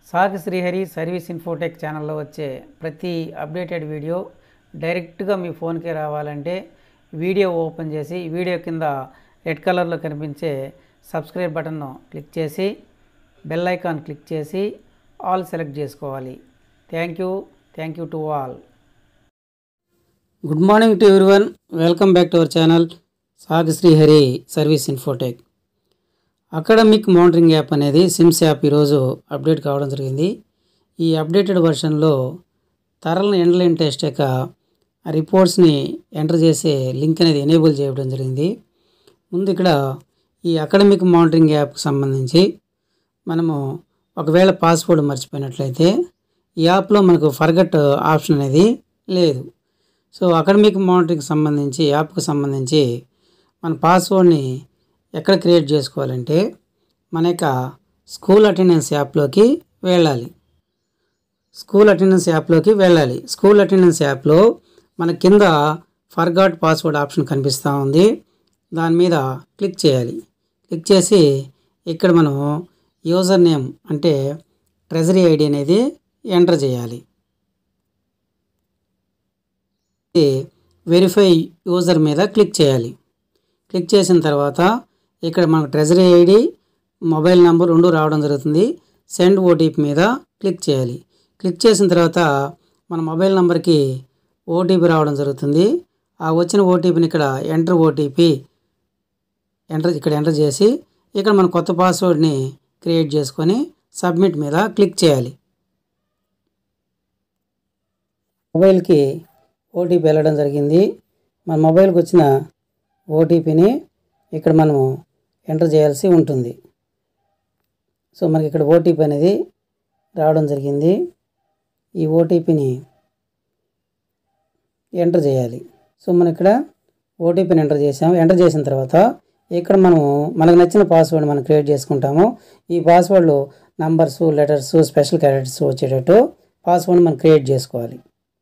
సాగ్ Srihari service Infotech ఛానల్లో వచ్చే ప్రతి అప్డేటెడ్ వీడియో డైరెక్ట్గా మీ ఫోన్కి రావాలంటే వీడియో ఓపెన్ చేసి వీడియో కింద రెడ్ కలర్లో కనిపించే సబ్స్క్రైబ్ బటన్ను క్లిక్ చేసి బెల్ ఐకాన్ క్లిక్ చేసి ఆల్ సెలెక్ట్ చేసుకోవాలి. Thank you to all. Good morning to everyone. Welcome back to our channel సాగ్ Srihari service Infotech. Academic monitoring app అనేది సిమ్స్ యాప్ ఈరోజు అప్డేట్ కావడం జరిగింది. ఈ అప్డేటెడ్ వర్షన్లో tarl ఎండ్లైన్ టెస్ట్ యొక్క రిపోర్ట్స్ని ఎంటర్ చేసే లింక్ అనేది ఎనేబుల్ చేయడం జరిగింది. ముందు ఇక్కడ ఈ అకాడమిక్ మానిటరింగ్ యాప్కి సంబంధించి మనము ఒకవేళ పాస్వర్డ్ మర్చిపోయినట్లయితే ఈ యాప్లో మనకు ఫర్గట్ ఆప్షన్ అనేది లేదు. సో అకాడమిక్ మానిటరింగ్కి సంబంధించి యాప్కి సంబంధించి మన పాస్వర్డ్ని ఎక్కడ క్రియేట్ చేసుకోవాలంటే మన యొక్క స్కూల్ అటెండెన్స్ యాప్లోకి వెళ్ళాలి. స్కూల్ అటెండెన్స్ యాప్లో మన కింద ఫర్గాట్ పాస్వర్డ్ ఆప్షన్ కనిపిస్తూ ఉంది. దాని మీద క్లిక్ చేయాలి. క్లిక్ చేసి ఇక్కడ మనం యూజర్ నేమ్ అంటే ట్రెజరీ ఐడి అనేది ఎంటర్ చేయాలి. వెరిఫై యూజర్ మీద క్లిక్ చేయాలి. క్లిక్ చేసిన తర్వాత ఇక్కడ మనకు ట్రెజరీ ఐడి మొబైల్ నెంబర్ రెండు రావడం జరుగుతుంది. సెండ్ ఓటీపీ మీద క్లిక్ చేయాలి. క్లిక్ చేసిన తర్వాత మన మొబైల్ నెంబర్కి ఓటీపీ రావడం జరుగుతుంది. ఆ వచ్చిన ఓటీపీని ఇక్కడ ఎంటర్ చేసి ఇక్కడ మన కొత్త పాస్వర్డ్ని క్రియేట్ చేసుకొని సబ్మిట్ మీద క్లిక్ చేయాలి. మొబైల్కి ఓటీపీ వెళ్ళడం జరిగింది. మన మొబైల్కి వచ్చిన ఓటీపీని ఇక్కడ మనము ఎంటర్ చేయాల్సి ఉంటుంది. సో మనకి ఇక్కడ ఓటీపీ అనేది రావడం జరిగింది. ఈ ఓటీపీని ఎంటర్ చేయాలి. సో మనం ఇక్కడ ఓటీపీని ఎంటర్ చేసాము. ఎంటర్ చేసిన తర్వాత ఇక్కడ మనకు నచ్చిన పాస్వర్డ్ మనం క్రియేట్ చేసుకుంటాము. ఈ పాస్వర్డ్లో నంబర్స్, లెటర్స్, స్పెషల్ క్యారెక్టర్స్ వచ్చేటట్టు పాస్వర్డ్ మనం క్రియేట్ చేసుకోవాలి.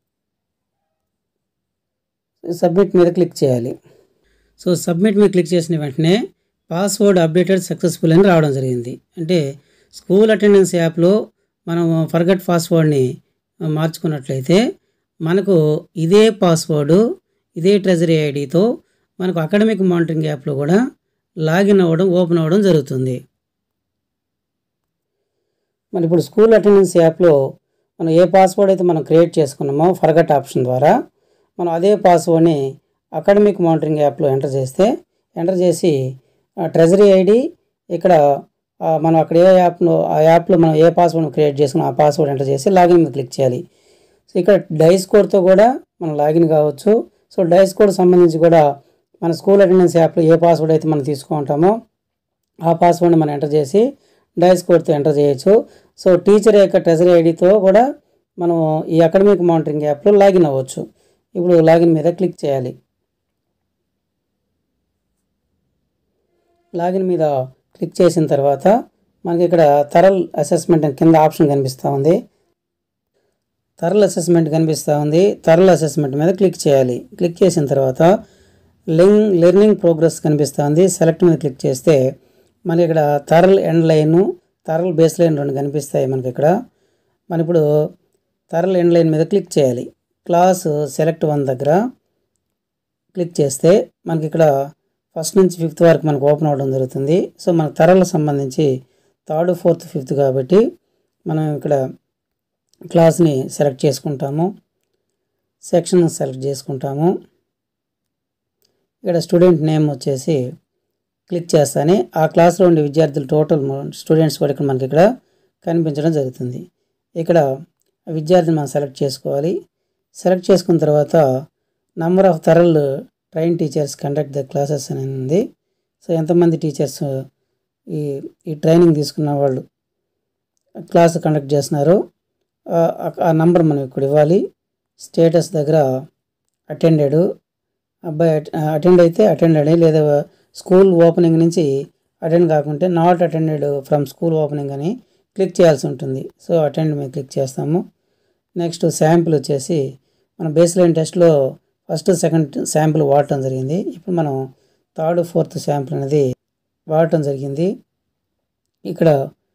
సబ్మిట్ మీద క్లిక్ చేయాలి. సో సబ్మిట్ మీద క్లిక్ చేసిన వెంటనే పాస్వర్డ్ అప్డేటెడ్ సక్సెస్ఫుల్ అని రావడం జరిగింది. అంటే స్కూల్ అటెండెన్స్ యాప్లో మనం ఫర్గట్ పాస్వర్డ్ని మార్చుకున్నట్లయితే మనకు ఇదే పాస్వర్డ్, ఇదే ట్రెజరీ ఐడితో మనకు అకాడమిక్ మానిటరింగ్ యాప్లో కూడా ఓపెన్ అవ్వడం జరుగుతుంది. మరి ఇప్పుడు స్కూల్ అటెండెన్స్ యాప్లో మనం ఏ పాస్వర్డ్ అయితే మనం క్రియేట్ చేసుకున్నామో ఫర్గట్ ఆప్షన్ ద్వారా మనం అదే పాస్వర్డ్ని అకాడమిక్ మానిటరింగ్ యాప్లో ఎంటర్ చేసి ట్రెజరీ ఐడి ఇక్కడ మనం అక్కడ ఆ యాప్లో మనం ఏ పాస్వర్డ్ క్రియేట్ చేసుకున్నాం ఆ పాస్వర్డ్ ఎంటర్ చేసి లాగిన్ మీద క్లిక్ చేయాలి. సో ఇక్కడ డైస్ కోడ్తో కూడా మనం లాగిన్ కావచ్చు. సో డైస్ కోడ్ సంబంధించి కూడా మన స్కూల్ అటెండెన్స్ యాప్లో ఏ పాస్వర్డ్ అయితే మనం తీసుకుంటామో ఆ పాస్వర్డ్ని మనం ఎంటర్ చేసి డైస్ కోడ్తో ఎంటర్ చేయొచ్చు. సో టీచర్ యొక్క ట్రెజరీ ఐడితో కూడా మనం ఈ అకాడమిక్ మానిటరింగ్ యాప్లో లాగిన్ అవ్వచ్చు. ఇప్పుడు లాగిన్ మీద క్లిక్ చేయాలి. లాగిన్ మీద క్లిక్ చేసిన తర్వాత మనకి ఇక్కడ tarl అసెస్మెంట్ కింద ఆప్షన్ కనిపిస్తూ ఉంది. tarl అసెస్మెంట్ మీద క్లిక్ చేయాలి. క్లిక్ చేసిన తర్వాత లెర్నింగ్ ప్రోగ్రెస్ కనిపిస్తూ ఉంది. సెలెక్ట్ మీద క్లిక్ చేస్తే మనకి ఇక్కడ tarl end line, tarl base line రెండు కనిపిస్తాయి. మనకి ఇక్కడ ఇప్పుడు tarl ఎండ్ లైన్ మీద క్లిక్ చేయాలి. క్లాస్ సెలెక్ట్ 1 దగ్గర క్లిక్ చేస్తే మనకి ఇక్కడ ఫస్ట్ నుంచి 5th వరకు మనకు ఓపెన్ అవ్వడం జరుగుతుంది. సో మనకు tarl సంబంధించి 3rd, 4th, 5th కాబట్టి మనం ఇక్కడ క్లాస్ని సెలెక్ట్ చేసుకుంటాము. సెక్షన్ సెలెక్ట్ చేసుకుంటాము. ఇక్కడ స్టూడెంట్ నేమ్ వచ్చేసి క్లిక్ చేస్తానే ఆ క్లాస్లో ఉండే విద్యార్థులు టోటల్ స్టూడెంట్స్ కూడా మనకి ఇక్కడ కనిపించడం జరుగుతుంది. ఇక్కడ విద్యార్థిని మనం సెలెక్ట్ చేసుకోవాలి. సెలెక్ట్ చేసుకున్న తర్వాత number of tarl train teachers conduct the classes అని ఉంది. సో ఎంతమంది టీచర్స్ ఈ ట్రైనింగ్ తీసుకున్న వాళ్ళు క్లాస్ కండక్ట్ చేస్తున్నారో ఆ నంబర్ మనం ఇక్కడ ఇవ్వాలి. స్టేటస్ దగ్గర అటెండెడ్, అబ్బాయి అటెండ్ అయితే అటెండెడ్, లేదా స్కూల్ ఓపెనింగ్ నుంచి అటెండ్ కాకుంటే not attended from school opening అని క్లిక్ చేయాల్సి ఉంటుంది. సో అటెండ్ మీద క్లిక్ చేస్తాము. నెక్స్ట్ శాంపిల్ వచ్చేసి మన బేస్ లైన్ టెస్ట్లో ఫస్ట్, సెకండ్ శాంపిల్ వాడటం జరిగింది. ఇప్పుడు మనం 3rd, 4th శాంపిల్ అనేది వాడటం జరిగింది. ఇక్కడ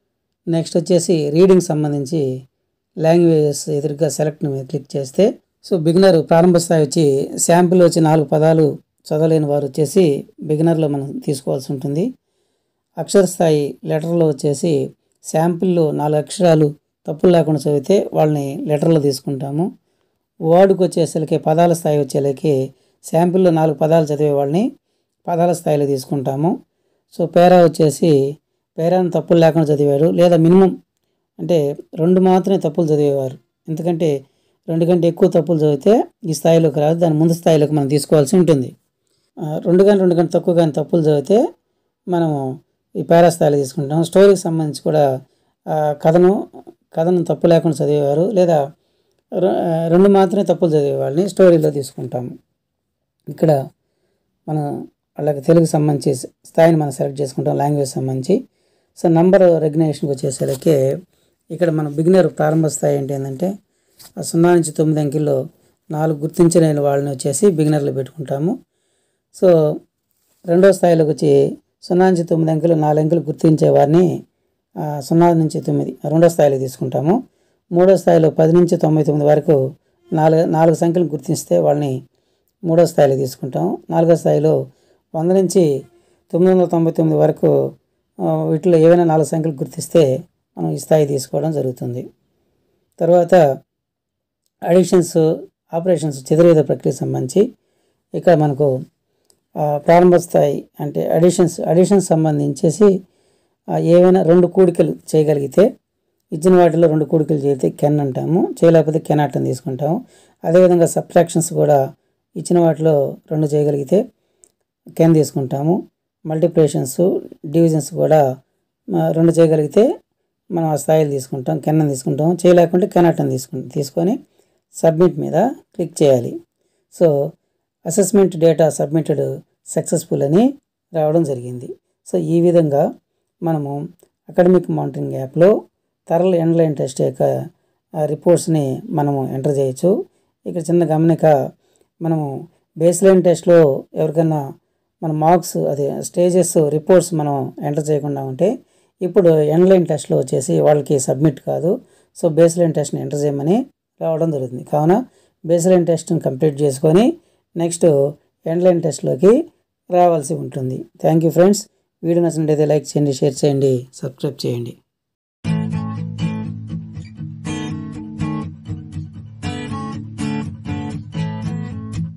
నెక్స్ట్ వచ్చేసి రీడింగ్ సంబంధించి లాంగ్వేజెస్ ఎదురుగా సెలెక్ట్ మీద క్లిక్ చేస్తే సో బిగినర్ ప్రారంభ స్థాయి వచ్చి శాంపిల్ వచ్చి 4 పదాలు చదవలేని వారు వచ్చేసి బిగినర్లో మనం తీసుకోవాల్సి ఉంటుంది. అక్షర స్థాయి లెటర్లో వచ్చేసి శాంపిల్లో 4 అక్షరాలు తప్పులు లేకుండా చదివితే వాళ్ళని లెటర్లో తీసుకుంటాము. వర్డ్కి వచ్చేసరికి పదాల స్థాయి వచ్చేసరికి శాంపిల్లో 4 పదాలు చదివే వాళ్ళని పదాల స్థాయిలో తీసుకుంటాము. సో పేరా వచ్చేసి పేరాను తప్పులు లేకుండా చదివాడు లేదా మినిమం అంటే 2 మాత్రమే తప్పులు చదివేవారు. ఎందుకంటే 2 కంటే ఎక్కువ తప్పులు చదివితే ఈ స్థాయిలోకి రాదు, దాని ముందు స్థాయిలోకి మనం తీసుకోవాల్సి ఉంటుంది. 2 కంటే తక్కువ కానీ తప్పులు చదివితే మనము ఈ పేరా స్థాయిలో తీసుకుంటాం. స్టోరీకి సంబంధించి కూడా కథను తప్పు లేకుండా చదివేవారు లేదా 2 మాత్రమే తప్పులు చదివేవాళ్ళని స్టోరీలో తీసుకుంటాము. ఇక్కడ మనం వాళ్ళకి తెలుగు సంబంధించి స్థాయిని మనం సెలెక్ట్ చేసుకుంటాం, లాంగ్వేజ్ సంబంధించి. సో నంబర్ రెగ్యులేషన్కి వచ్చేసరికి ఇక్కడ మన బిగినర్ ప్రారంభ స్థాయి ఏంటంటే 0 నుంచి 9 అంకెల్లో 4 గుర్తించలేని వాళ్ళని వచ్చేసి బిగినర్లో పెట్టుకుంటాము. సో రెండో స్థాయిలోకి వచ్చి 0 నుంచి 9 అంకెలు 4 అంకెలు గుర్తించే వారిని 0 నుంచి 9 రెండో స్థాయిలో తీసుకుంటాము. మూడో స్థాయిలో 10 నుంచి 99 వరకు 4 సంఖ్యలు గుర్తిస్తే వాళ్ళని మూడో స్థాయిలో తీసుకుంటాం. నాలుగో స్థాయిలో 100 నుంచి 999 వరకు వీటిలో ఏవైనా 4 సంఖ్యలు గుర్తిస్తే మనం ఈ స్థాయి తీసుకోవడం జరుగుతుంది. తర్వాత అడిషన్స్, ఆపరేషన్స్, చతుర్వేద ప్రక్రియకు సంబంధించి ఇక్కడ మనకు ప్రారంభ స్థాయి అంటే అడిషన్స్ సంబంధించేసి ఏవైనా 2 కూడికలు చేయగలిగితే ఇచ్చిన వాటిలో 2 కూడికలు చేస్తే కెన్ అంటాము, చేయలేకపోతే కెనాట్ అని తీసుకుంటాము. అదేవిధంగా సబ్ట్రాక్షన్స్ కూడా ఇచ్చిన వాటిలో 2 చేయగలిగితే కెన్ తీసుకుంటాము. మల్టిప్లికేషన్స్, డివిజన్స్ కూడా 2 చేయగలిగితే మనం ఆ స్థాయిలు తీసుకుంటాం, కెన్ అని తీసుకుంటాము. చేయలేకుంటే కెనాట్ అని తీసుకొని సబ్మిట్ మీద క్లిక్ చేయాలి. So assessment data submitted successful అని రావడం జరిగింది. సో ఈ విధంగా మనము అకాడమిక్ మానిటరింగ్ యాప్లో tarl ఎండ్లైన్ టెస్ట్ యొక్క రిపోర్ట్స్ని మనము ఎంటర్ చేయొచ్చు. ఇక్కడ చిన్న గమనిక, మనము బేస్లైన్ టెస్ట్లో ఎవరికైనా మన మార్క్స్ అదే స్టేజెస్ రిపోర్ట్స్ మనం ఎంటర్ చేయకుండా ఉంటే ఇప్పుడు ఎండ్లైన్ టెస్ట్లో వచ్చేసి వాళ్ళకి సబ్మిట్ కాదు. సో బేస్లైన్ టెస్ట్ని ఎంటర్ చేయమని రావడం జరుగుతుంది. కావున బేస్లైన్ టెస్ట్ని కంప్లీట్ చేసుకొని నెక్స్ట్ ఎండ్లైన్ టెస్ట్లోకి రావాల్సి ఉంటుంది. Thank you friends. వీడియో నచ్చినట్లయితే లైక్ చేయండి, షేర్ చేయండి, సబ్స్క్రైబ్ చేయండి.